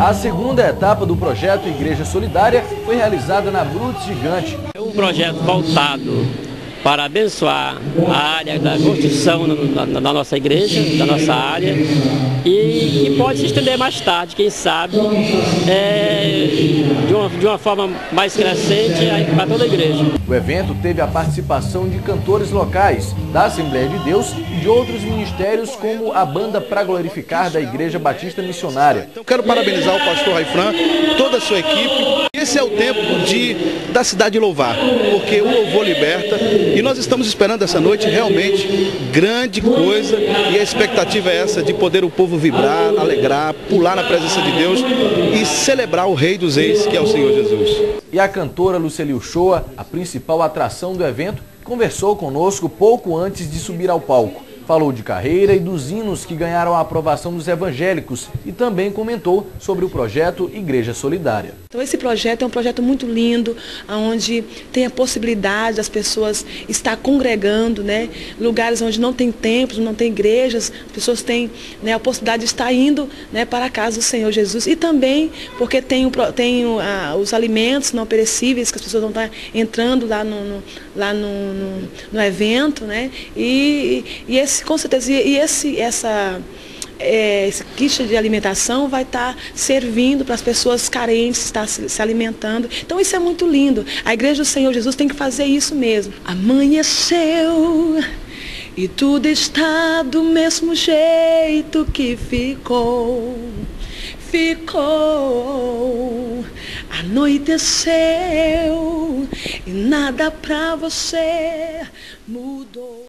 A segunda etapa do projeto Igreja Solidária foi realizada na Brutus Gigante. É um projeto voltado para abençoar a área da construção na nossa igreja, da nossa área, e que pode se estender mais tarde, quem sabe, de uma forma mais crescente para toda a igreja. O evento teve a participação de cantores locais, da Assembleia de Deus e de outros ministérios, como a Banda Pra Glorificar da Igreja Batista Missionária. Então, quero parabenizar o pastor Raifran, toda a sua equipe. Esse é o tempo da cidade louvar, porque o louvor liberta e nós estamos esperando essa noite realmente grande coisa, e a expectativa é essa, de poder o povo vibrar, alegrar, pular na presença de Deus e celebrar o Rei dos Reis, que é o Senhor Jesus. E a cantora Luceli Uchoa, a principal atração do evento, conversou conosco pouco antes de subir ao palco. Falou de carreira e dos hinos que ganharam a aprovação dos evangélicos e também comentou sobre o projeto Igreja Solidária. Então esse projeto é um projeto muito lindo, onde tem a possibilidade das pessoas estar congregando, né? Lugares onde não tem templos, não tem igrejas, as pessoas têm, né, a possibilidade de estar indo, né, para a casa do Senhor Jesus. E também porque tem os alimentos não perecíveis, que as pessoas vão estar entrando lá no evento, né? Com certeza, esse kit de alimentação vai estar servindo para as pessoas carentes estar se alimentando. Então isso é muito lindo. A Igreja do Senhor Jesus tem que fazer isso mesmo. Amanheceu e tudo está do mesmo jeito que ficou. Anoiteceu e nada pra você mudou.